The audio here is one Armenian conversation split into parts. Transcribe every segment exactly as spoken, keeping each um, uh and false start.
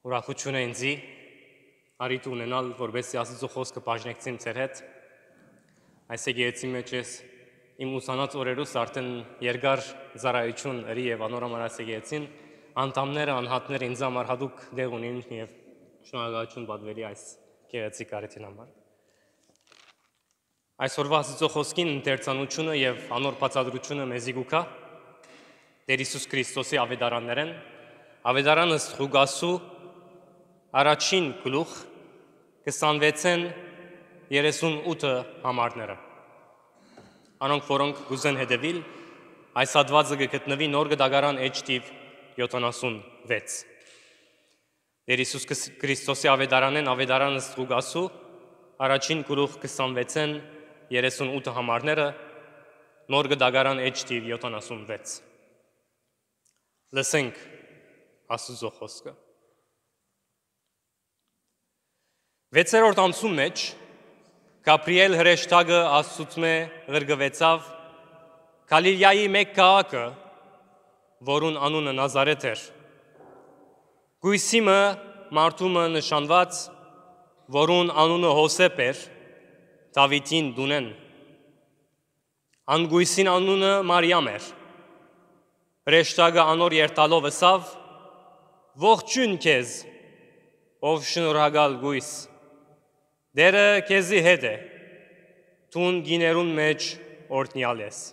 Ուրախություն է ինձի արիտ ունենալ, որբեսի Աստծո խոսքը բաժնեկցեմ ձեր հետ։ Այս եկեղեցի մեջ ես իմ ուսանած օրերուս արդեն երկար ծառայություն ըրի եւ անորոմար այս եկեղեցին անդամները, անհատները ինձ համար հատուկ դեղ ունին եւ շնորհակալություն պատվելի այս եկեղեցի կարիթին համար։ Այսօրվա Աստծո խոսքին ընթերցանությունը եւ անոր բացատրությունը մեզի գուքա Տեր Հիսուս Քրիստոսի ավետարաններեն, ավետարանը Ղուկասու առաջին գլուխ քսանվեցն երեսունութ համարները։ Անոնք որոնք գուզեն հետևիլ, այս հատվածը կգտնվի նոր գդագարան էջտիվ յոթանասունվեց։ Տեր Հիսուս Քրիստոսի ավետարանեն ավետարանը Ղուկասու առաջին գլուխ քսանվեցն երեսունութ համարները նոր գդագարան էջտիվ յոթանասունվեց։ Լսենք Աստծո խոսքը։ Վեցերորդ ամսում մեջ Գաբրիել հրեշտակը Աստծուց մե ղրգվեցավ Գալիլեայի մեկ քաղաքը, որուն անունը Նազարեթ էր։ Գույսիմը մարդումը նշանված, որուն անունը Հոսեփ էր, Դավիթին դունեն։ Անգույսին անունը Մարիամ էր։ Հրեշտակը անոր երթալով ըսավ. «Ողջույն քեզ, ով շնորհակալ գույս, Տերը քեզի հետ է, դուն գիներուն մեջ օրհնյալ ես»։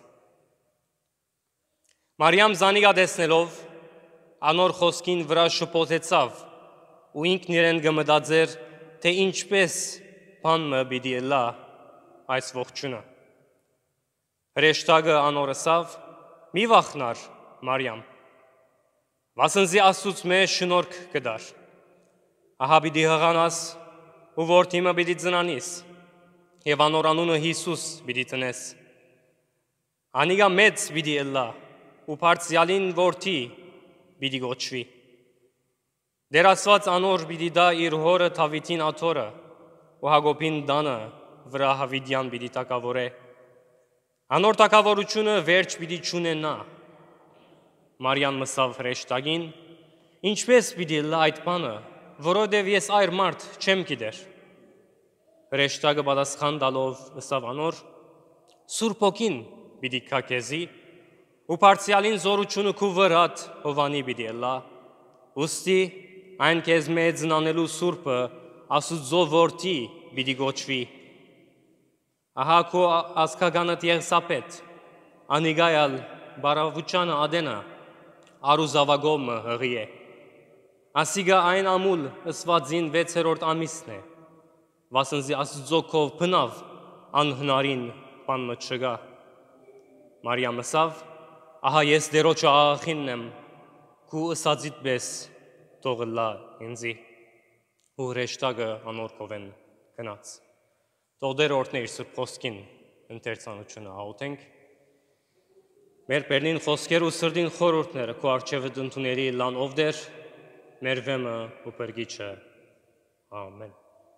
Մարիամ զանիկա տեսնելով անոր խոսքին վրա շփոթեցավ ու ինքն իրեն գմտածեր, թե ինչպես բանը պիտի լա այս ողջունը։ Հրեշտակը անոր ըսավ. «Մի վախնար, Մարիամ, վասնզի Աստծուց մե շնորհք կդար, ահա պիտի հղանաս ու որդիմը պիտի ծնանիս, եւ անոր անունը Հիսուս պիտի տնես։ Անիկա մեծ պիտի ըլլա ու բարձրյալին որդի պիտի գոչվի։ Դեր Աստված անոր պիտի դա իր հորը Դավիթին աթոռը ու Հակոբին տանը վրա Հավիդյան պիտի տակավորե։ Անոր տակավորությունը վերջ պիտի չունենա»։ Մարիամ մսավ հրեշտակին. «Ինչպես պիտի լա այդ բանը, որովհետև ես այր մարդ չեմ գիտեր»։ Հրեշտակը պատասխան տալով ըսավ անոր. «Սուրբ Հոգին պիտի գա քեզի, ու բարձրյալին զորությունը քու վրադ Հովանի պիտի լա, ուստի այն քեզ մեծ անելու Սուրբը Աստուծո որդի պիտի գոչվի։ Ահա քո ազգականդ Եղսապետ, անիկայալ բարավուճանը ադենա, արուզավագոմը հղի է։ Ասիգա այն ամուլ ըսվածին վեցերորդ ամիսն է, վասնզի Աստծո քով բնավ անհնարին բան մը չգա»։ Մարիամ ըսավ. «Ահա ես Տերոջը աղախինն եմ, քու ըսածիդ պես թող լա ինձի»։ Ու հրեշտակը անոր կովեն գնաց։ Թող Տերը օրհնի իր սուրբ խոսքին ընթերցանությունը աղոթենք։ Մեր բերնին խոսքեր ու սրտին խորհուրդները քո առջևը ընդունելի լան ով Տեր, մեր վեմը ու բրգիչը։ Ամեն։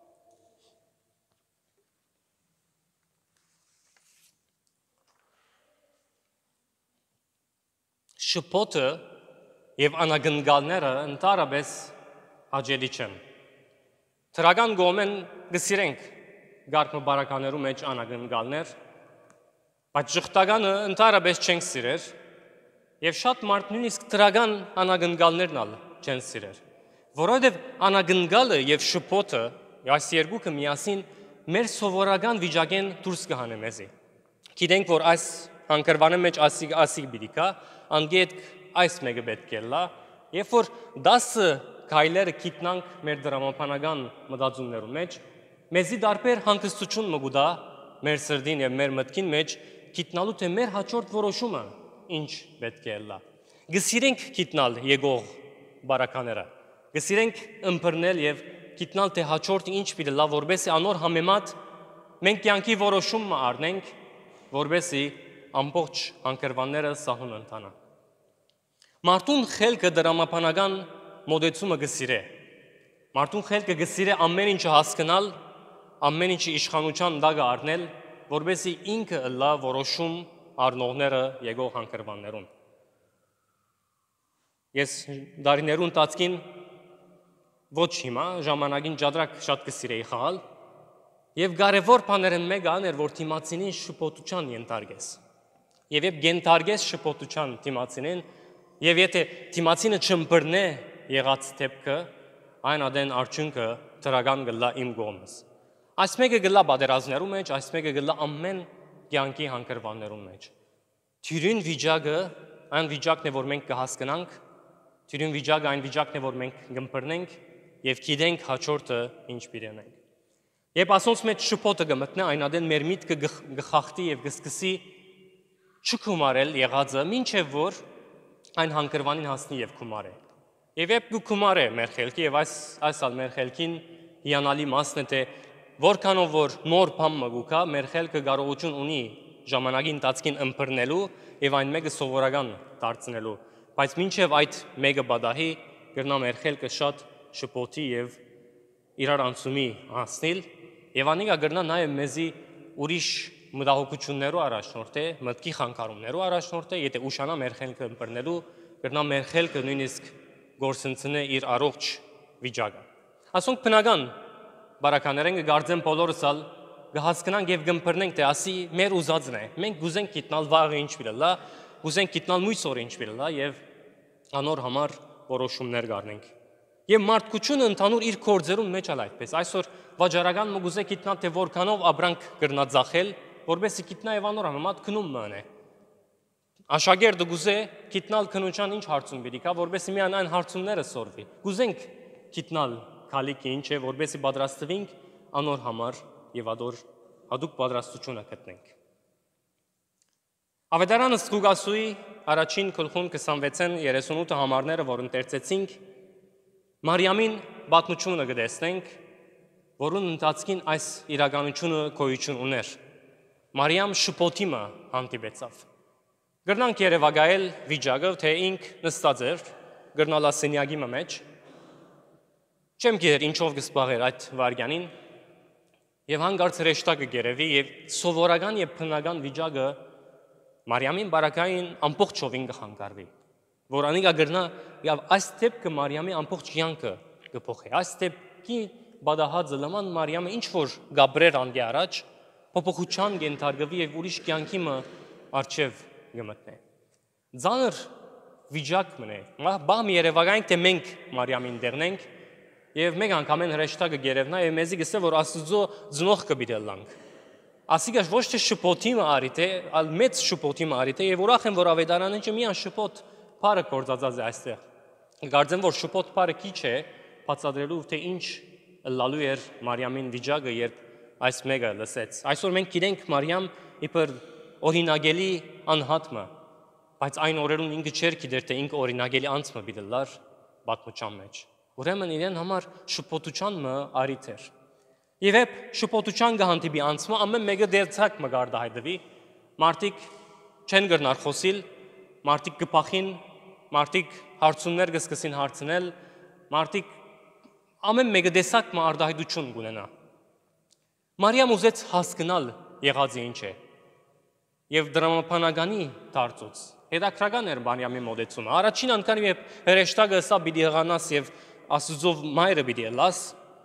Շփոթը եւ անագնգալները ընդհանրապես հաճելի չեն։ Թրական գոմեն գսիրենք գարկը բարականերու մեջ անագնգալներ, բայց ժխտականը ընդհանրապես չենք սիրեր եւ շատ մարդ նույնիսկ թրական անագնգալներն ալ չեն սիրեր, որովհետեւ անագնգալը եւ շփոթը այս երկուքը միասին մեր սովորական վիճակեն դուրս կհանե մեզի։ Գիտենք, որ այս հանգրվանը մեջ ասիկ ասիկ բիդիկա, անգետ այս մեկը պետք է լա, երբ որ դասը գայլերը գիտնանք մեր դրամապանական մտածումներու մեջ, մեզի դարբեր հանգստություն մգուտա մեր սրդին եւ մեր մտքին մեջ գիտնալու թե մեր հաջորդ որոշումը ինչ պետք է լա։ Գսիրենք գիտնալ եկող բարակաները, գսիրենք ըմբռնել եւ գիտնալ թե հաջորդը ինչ պիտի լա, որբեսի անոր համեմատ մենք կյանքի որոշումը առնենք, որբեսի ամբողջ հանգրվանները սահուն ընթանան։ Մարդուն խելքը դրամապանական մոդեցումը գսիրե։ Մարդուն խելքը գսիրե ամեն ինչը հասկանալ, ամեն ինչը իշխանության տակը առնել, որբեսի ինքը լա որոշում առնողները եկող հանգրվաններուն։ Ես դարիներուն տածքին ոչ հիմա, ժամանակին ջադրակ շատ կսիրեի խաղալ, եւ կարևոր բաներն մեկը աներ, որ թիմացինին շփոթության ենթարկես։ Եվ երբ ենթարկես շփոթության թիմացինին, եւ եթե թիմացինը չըմբռնե եղած դեպքը, այն ադեն արդյունքը դրական գլա իմ կողմից։ Այս մեկը գլա բادرազներու մեջ, այս մեկը գլա ամեն կյանքի հանգրվաններու մեջ։ Թյուրին վիճակը այն վիճակն է, որ մենք կհասկանանք, թյուրին վիճակը այն վիճակն է, որ մենք կըմբռնենք եւ գիտենք հաջորդը ինչ պիտենենք։ Երբ ասոնց մեջ շփոթը կմտնի, այն ադեն մեր միտքը կխախտի եւ կսկսի չկումարել եղածը, մինչեւ որ այն հանգրվանին հասնի եւ կումարե։ Եվ երբ կումարե մեր խելքի եւ այս այսալ մեր խելքին հիանալի մասն է, թե որքանով որ նոր բան մգուկա, մեր խելքը կարողություն ունի ժամանակի ընթացքին ըմբռնելու եւ այն մեկը սովորական դարձնելու, բայց մինչեւ այդ մեկը բադահի կրնա մեր խելքը շատ շփոթի եւ իրար անցումի հասնել եւ անիկա կրնա նաեւ մեզի ուրիշ մտահոգություններով առաջնորդե, մտքի խանգարումներով առաջնորդե, եթե ուշանա մեր խելքը ըմբռնելու, կրնա մեր խելքը նույնիսկ գործընծնե իր առողջ վիճակը։ Ասոնք բնական բարականերեն կգարձեն բոլորս ալ կհասկանանք եւ կըմբռնենք, թե ասի մեր ուզածն է։ Մենք գուզենք գիտնալ վաղը ինչ պիտի լա, գուզենք գիտնալ մույս օրը ինչ պիտի լա եւ անոր համար որոշումներ կառնենք։ Եվ մարդկությունը ընդհանուր իր կորձերուն մեջ ալ այդպես։ Այսօր վաճառական մգուզե գիտնալ, թե որքանով ապրանք կրնա ձախել, որբեսի գիտնա եւ անոր համեմատ քնում մնե։ Աշակերտը գուզե գիտնալ քննության ինչ հարցում պիտի կա, որբեսի միան այն հարցումները սորվի։ Գուզենք գիտնալ քալիքի ինչ է, որբեսի պատրաստվենք անոր համար եւ ադոր հadoop պատրաստությունը գտնենք։ Ավետարանը Ստուգասուի առաջին գլխուն քսանվեցն երեսունութ համարները, որ ընթերցեցինք, Մարիամին պատմությունը կտեսնենք, որուն ընթացքին այս իրականությունը գոյություն ուներ։ Մարիամ շփոթիմը հանդիպեցավ։ Գրնանք երևակայել վիճակը, թե ինք նստած էր, գրնալա սենյակի մեջ, չեմ գիտեր ինչով կսպաղեր այդ վարյանին, եւ հանգարց հրեշտակը գերևի եւ սովորական եւ բնական վիճակը Մարիամին բարակային ամբողջովին կխանգարվի, որ անիկա գրնա եւ այս դեպքը Մարիամի ամբողջ կյանքը կփոխի։ Այս դեպքի բադահածը լման Մարիամը ինչ որ գաբրեր անգե առաջ փոփոխության կենթարկվի եւ ուրիշ կյանքի մը արչեւ գմտնե։ Ձանր վիճակ մնե։ Բամ երևակայենք, թե մենք Մարիամին դեռնենք եւ մեկ անգամ են հրեշտակը գերևնա եւ մեզի գսե որ Աստծո ծնող կբիդելանք։ Ասիկա ոչ թե շփոթիմը արի թե, այլ մեծ շփոթիմը արի թե եւ ուրախ եմ որ ավետարանը ինչ միան շփոթ բարը կորցածած է այստեղ։ Գարձեմ որ շփոթ բարը քիչ է բացատրելու թե ինչ լալու էր Մարիամին վիճակը, երբ այս մեկը լսեց։ Այսօր մենք գիտենք Մարիամ իբր օրինագելի անհատը, բայց այն օրերուն ինքը չէր գիտեր թե ինքը օրինագելի անցը պիտի լար պատմության մեջ։ Ուրեմն իրեն համար շփոթության մը արիթ էր։ Եվ երբ շփոթության կհանդիպի անցումը, ամեն մեկը դերցակ մը գարդահայտվի, մարդիկ չեն գրնար խոսիլ, մարդիկ կփախին, մարդիկ հարցումներ կսկսին հարցնել, մարդիկ ամեն մեկը դեսակ մը արտահայտություն կունենա։ Մարիամ ուզեց հասկանալ եղածը ինչ է։ Եվ դրամապանականի դարձուց հետաքրական էր Մարիամի մոդեցումը։ Առաջին անգամ երբ հրեշտակը սա պիտի եղանաս եւ Աստծով մայրը պիտի լաս,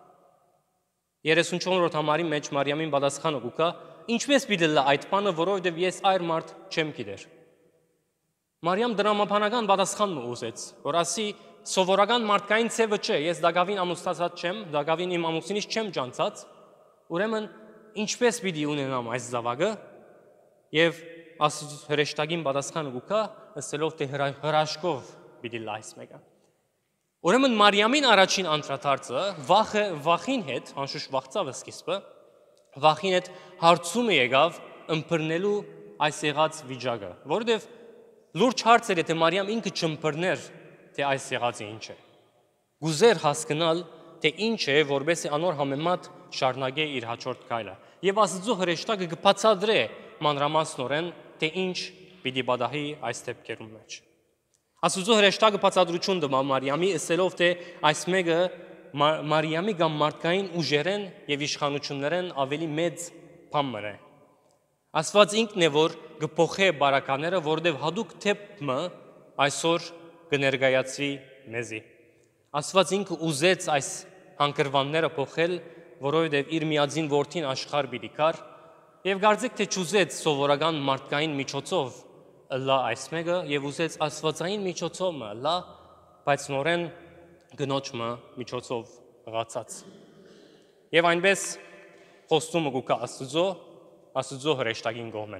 երեսունչորդ համարի մեջ Մարիամին պատասխանը կուկա, ինչպես պիտի լա այդ բանը, որովհետև ես այր մարդ չեմ գիտեր։ Մարիամ դրամապանական պատասխանն ուզեց, որ ասի սովորական մարդկային ցևը չէ, ես դակավին ամուսնացած չեմ, դակավին իմ ամուսինից չեմ ջանցած, ուրեմն ինչպես պիտի ունենամ այս զավակը, եւ Աստծո հրեշտակին պատասխանը կուկա, ասելով թե հրաշքով պիտի լա այս մեկը։ Ուրեմն Մարիամին առաջին անդրադարձը վախը վախին հետ, անշուշտ վախծավը սկիզբը, վախին հետ հարցումը եկավ ըմբռնելու այս եղած վիճակը, որովհետև լուրջ հարց էր, թե Մարիամ ինքը չըմբռներ, թե այս եղածը ինչ է։ Գուզեր հասկանալ, թե ինչ է, որբեսի անոր համեմատ շարունակե իր հաջորդ քայլը։ Եվ Աստծո հրեշտակը կբացատրե մանրամասնորեն, թե ինչ պիտի պատահի այս դեպքերում մեջ։ Աստծո հրեշտակը բացատրություն տա Մարիամի, ասելով թե այս մեկը Մարիամի կամ մարդկային ուժերեն եւ իշխանություններեն ավելի մեծ բան մը։ Աստված ինքն է որ կփոխե բարակաները, որովհետեւ հadoop թեփը այսօր կներկայացվի մեզի։ Աստված ինքը ուզեց այս հանգրվանները փոխել, որովհետև իր միածին որդին աշխարհ պիտի գար, եւ գարձեք թե չուզեց սովորական մարդկային միջոցով ըլլա այս մեկը եւ ուզեց աստվածային միջոցով ըլլա, բայց նորեն գնոջը միջոցով ղացած։ Եվ այնպես խոստումը կուկա Աստծո, Աստծո հրեշտակին կողմեն։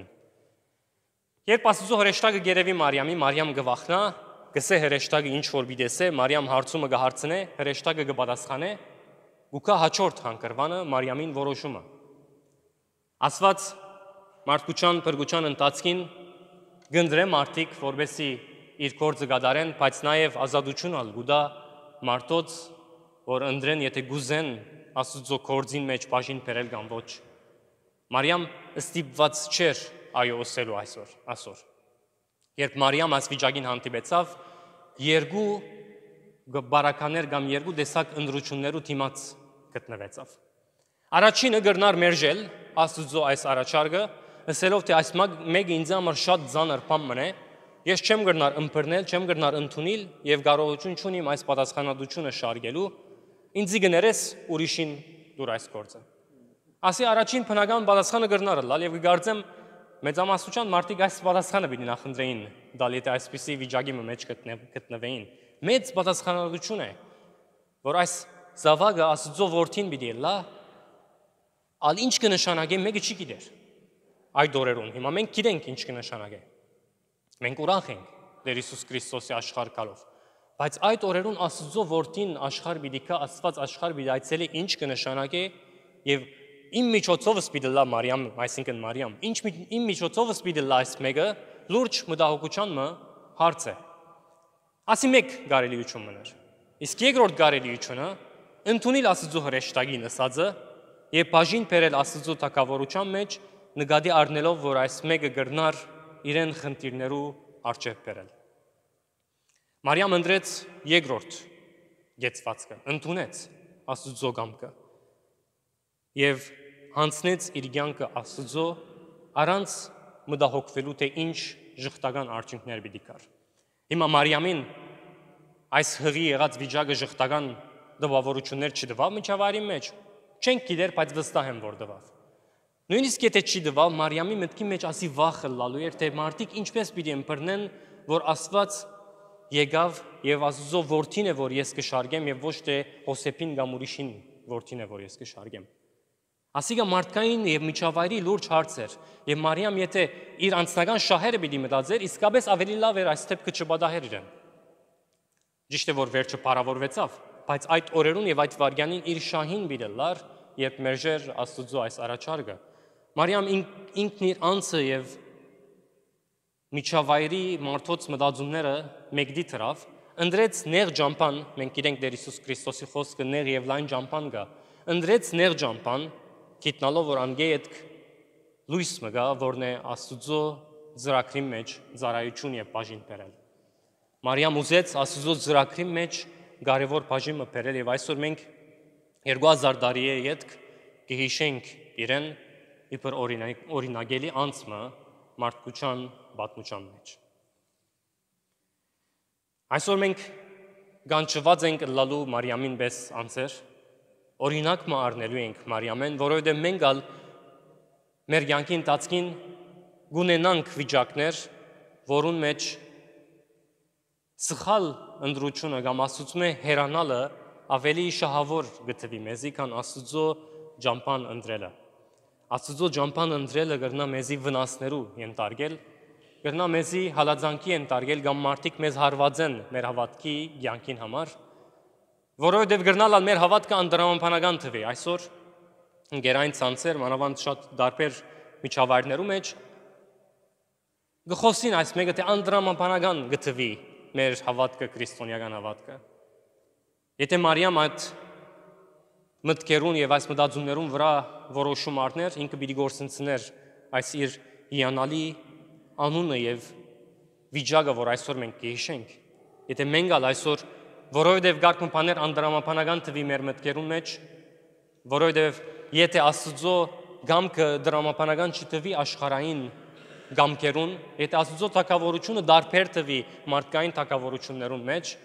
Երբ Աստծո հրեշտակը գերեվի Մարիամի, Մարիամ գվախնա, գսե հրեշտակը ինչ որ բիդեսե, Մարիամ հարցումը կհարցնե, հրեշտակը կպատասխանե, գուկա հաջորդ հանգրվանը Մարիամին որոշումը։ Աստված մարդկության փրկության ընթացքին գնդրե մարդիկ, որբեսի իր գործը կատարեն, բայց նաև ազատություն ալ գուտա մարդոց, որ ընդրեն, եթե գուզեն Աստծո գործին մեջ բաժին բերել կամ ոչ։ Մարիամ ստիպված չէր այո ասելու այսօր, այսօր։ Երբ Մարիամ այս վիճակին հանդիպեցավ, երկու բարականեր կամ երկու տեսակ ընդրություններու դիմաց գտնվեցավ։ Առաջինը գրնար մերժել Աստծո այս առաջարկը, ասելով թե այս մեկը ինձ համար շատ ծանր բան մնե, ես չեմ գրնար ըմբռնել, չեմ գրնար ընդունել եւ կարողություն չունիմ այս պատասխանատվությունը շարժելու, ինձի գներես ուրիշին դուր այս գործը։ Ասի առաջին բնական պատասխանը գրնար լալ եւ կգարձեմ մեծամասնության մարդիկ այս պատասխանը պիտի նախընտրեին, դալ եթե այսպիսի վիճակի մեջ գտնվեին։ Մեծ պատասխանատվություն է, որ այս զավակը Աստծո որդին պիտի լա, ալ ինչ կնշանակե մեկը չի գիտեր։ Այդ օրերուն հիմա մենք գիտենք ինչ կնշանակե։ Մենք ուրախ ենք Տեր Հիսուս Քրիստոսի աշխարհ գալով։ Բայց այդ օրերուն Աստծո որդին աշխարհ պիտի գա, Աստված աշխարհ պիտի այցելի ինչ կնշանակե եւ իմ միջոցովս պիտի լա Մարիամ, այսինքն Մարիամ, ինչ իմ միջոցովս պիտի լա այս մեկը լուրջ մտահոգության մը հարց է։ Ասի մեկ կարելիություն մներ։ Իսկ երկրորդ կարելիությունը ընդունել Աստծո հրեշտակի նսածը եւ բաժին բերել Աստծո թակավորության մեջ նկատի առնելով, որ այս մեկը գրնար իրեն խնդիրներու արժեվ բերել։ Մարիամ ընդրեց երկրորդ գեցվածքը, ընդունեց Աստծո կամքը եւ հանցնեց իր կյանքը Աստծո առանց մտահոգվելու թե ինչ ժխտական արդյունքներ պիտի գար։ Հիմա Մարիամին այս հղի եղած վիճակը ժխտական դպավորություններ չդվավ միջավայրի մեջ, չենք գիտեր, բայց վստահ եմ, որ դվավ։ Նույնիսկ եթե չի դվավ, Մարիամի մտքի մեջ ասի վախը լալու էր, թե մարդիկ ինչպես պիտի ըմբռնեն, որ Աստված եկավ եւ Աստծո որդին է, որ ես կշարգեմ եւ ոչ թե Հոսեփին կամ ուրիշին որդին է, որ ես կշարգեմ։ Ասիկա մարդկային եւ միջավայրի լուրջ հարց էր եւ Մարիամ եթե իր անձնական շահերը պիտի մտածեր, իսկապես ավելի լավ էր այս դեպքը չպատահեր իրեն։ Ճիշտ է, որ վերջը փառավորվեցավ, բայց այդ օրերուն եւ այդ վարյանին իր շահին պիտի լար, երբ մերժեր Աստծո այս առաջարկը։ Մարիամ ինքն իր անձը եւ միջավայրի մարդոց մտածումները մեկդի դրավ, ընդրեց նեղ ջամփան, մենք գիտենք Տեր Հիսուս Քրիստոսի խոսքը նեղ եւ լայն ջամփան կա, ընդրեց նեղ ջամփան, գիտնալով որ անգետ լույս մը գա, որն է Աստծո ծրագրի մեջ ծառայություն եւ բաժին բերել։ Մարիամ ուզեց Աստծո ծրագրի մեջ կարևոր բաժինը բերել եւ այսօր մենք երկու հազար տարի է յետք կհիշենք իրեն իբր օրինագելի անձը մարդկության պատմության մեջ։ Այսօր մենք գանչված ենք լալու Մարիամին պես անձեր, օրինակ մը առնելու ենք Մարիամեն, որովհետև մենք ալ մեր կյանքի ընթացքին գունենանք վիճակներ, որուն մեջ սխալ ընդրությունը կամ Աստծո հերանալը ավելի շահավոր գտվի մեզի, քան Աստծո ջամփան ընտրելը։ Աստծո ջամփան ընտրելը կրնա մեզի վնասներու ենթարկել, կրնա մեզի հալածանքի ենթարկել կամ մարդիկ մեզ հարվածեն մեր հավատքի կյանքին համար, որովհետև կրնալ մեր հավատքը անդրամաբանական թվի։ Այսօր ընկերային ցանցեր, մանավանդ շատ դարբեր միջավայրներու մեջ գխոսին այս մեկը թե անդրամաբանական գտվի մեր հավատքը, քրիստոնեական հավատքը։ Եթե Մարիամ այդ մտքերուն եւ այս մտածումներուն վրա որոշում առներ, ինքը պիտի գործընծներ այս իր հիանալի անունը եւ վիճակը, որ այսօր մենք կհիշենք։ Եթե մենք ալ այսօր որովհետեւ գարկուն բաներ անդրամաբանական թվի մեր մտքերուն մեջ, որովհետեւ եթե Աստծո գամքը դրամաբանական չթվի աշխարհային գամքերուն, եթե Աստծո թակավորությունը դարբեր թվի մարդկային թակավորություններուն մեջ,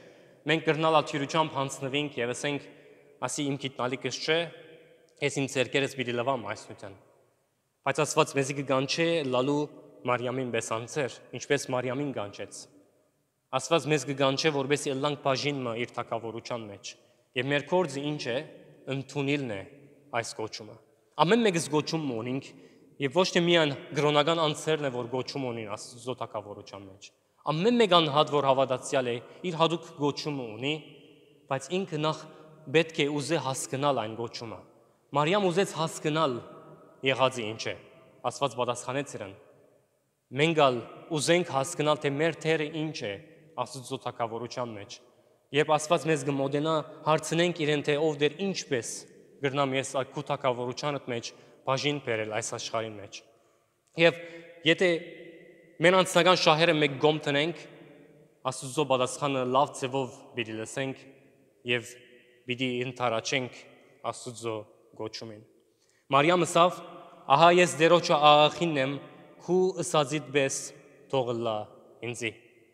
մենք կրնալ աթյուրությամբ հանցնվենք եւ ասենք, ասի իմ գիտնալիքս չէ, ես իմ ցերկերս պիտի լվամ այս նույնն։ Բայց Աստված մեզի կգանչե լալու Մարիամին բեսանցեր, ինչպես Մարիամին գանչեց։ Աստված մեզ կգանչե, որպեսզի ըլլանք բաժինը իր թակավորության մեջ։ Եվ մեր կորձը ինչ է, ընդունիլն է այս գոչումը։ Ամեն մեկս գոչում ունենք, եւ ոչ թե միայն գրոնական անձերն է, որ գոչում ունին Աստծո թակավորության մեջ։ Ամեն մեկ անհատ, որ հավատացյալ է, իր հadouk գոչումը ունի, բայց ինքը նախ պետք է ուզե հասկանալ այն գոչումը։ Մարիամ ուզեց հասկանալ եղածը ինչ է։ Աստված պատասխանեց իրեն։ Մենք ալ ուզենք հասկանալ, թե մեր թերը ինչ է Աստծո թակավորության մեջ։ Երբ Աստված մեզ կմոտենա, հարցնենք իրեն, թե ով դեր ինչպես գրնամ ես այդ քու թակավորությանդ մեջ բաժին բերել այս աշխարհի մեջ։ Եվ եթե մեր անձնական շահերը մեկ գոմ տնենք, Աստծո պատասխանը լավ ձևով պիտի լսենք եւ պիտի ընդառաջենք Աստծո գոչումին։ Մարիամը ասավ. «Ահա ես դերոջը աղախինն եմ, քու ըսածիդ պես թողլա ինձի»։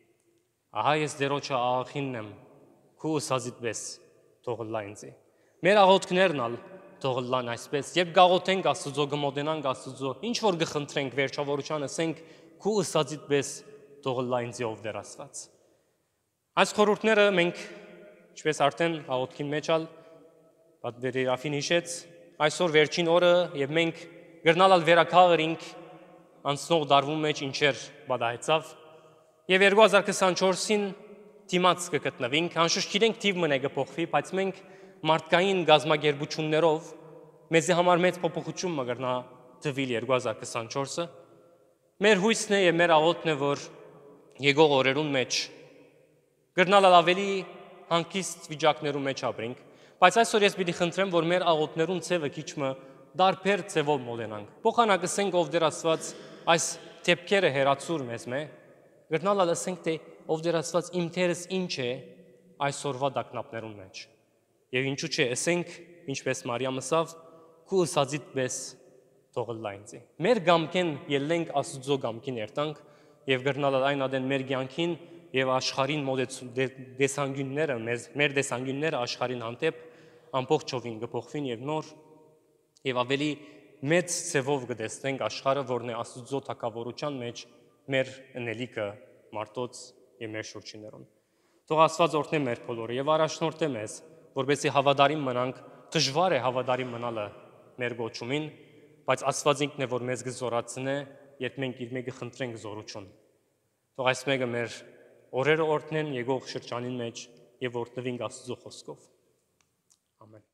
Ահա ես դերոջը աղախինն եմ, քու ըսածիդ պես թողլա ինձի։ Մեր աղոթքներն ալ թողլան այսպես, երբ գաղոթենք Աստծո, գմոտենանք Աստծո, ինչ որ գխնդրենք վերջավորության ասենք, քու ըսածիդ պես թողլա ինձի ով դեր Աստված։ Այս խորհուրդները մենք, ինչպես արդեն աղոթքի մեջ ալ պատվերի Ռաֆին հիշեց, այսօր վերջին օրը եւ մենք գրնալալ վերակաղրինք անցնող դարվում մեջ ինչեր բադահեցավ եւ երկու հազար քսանչորսին դիմաց կգտնվենք, անշուշտ գիտենք թիվ մնե կփոխվի, բայց մենք մարդկային գազագերբություններով մեզի համար մեծ փոփոխություն մգրնա տվել երկու հազար քսանչորսը։ Մեր հույսն է եւ մեր աղոթքն է, որ եկող օրերուն մեջ գրնալալ ավելի հանգիստ վիճակներում մեջ ապրենք, բայց այսօր ես պիտի խնդրեմ, որ մեր աղոթներուն ցևը քիչը դարբեր ցևով մոլենանք։ Փոխանակ ասենք ով դեր Աստված այս թեփքերը հերացուր մեզ մե, գրնալալ ասենք թե ով դեր Աստված իմ թերս ինչ է այսօրվա դակնապներուն մեջ։ Եվ ինչու՞ չէ, ասենք ինչպես Մարիամ ասավ, քու ըսածիդ պես թողլա ինձի։ Մեր գամքեն ելենք Աստծո գամքին երտանք եւ գրնալալ այն ադեն մեր կյանքին եւ աշխարհին դեսանգյունները մեզ մեր դեսանգյունները աշխարհին հանդեպ ամբողջովին կփոխվին եւ նոր եւ ավելի մեծ ցևով կտեսնենք աշխարհը, որն է Աստծո թակավորության մեջ մեր ընելիքը մարդոց եւ մեր շուրջիներուն։ Թող Աստված օրհնե մեր բոլորը եւ առաջնորդե մեզ, որպեսզի հավատարիմ մնանք, դժվար է հավատարիմ մնալը մեր գոչումին, բայց Աստված ինքն է, որ մեզ կզորացնե, երբ մենք իր մեկը խնդրենք զորություն։ Թող այս մեկը մեր օրերը օրհնեն եկող շրջանին մեջ եւ օրհնվենք Աստծո խոսքով։ Ամեն։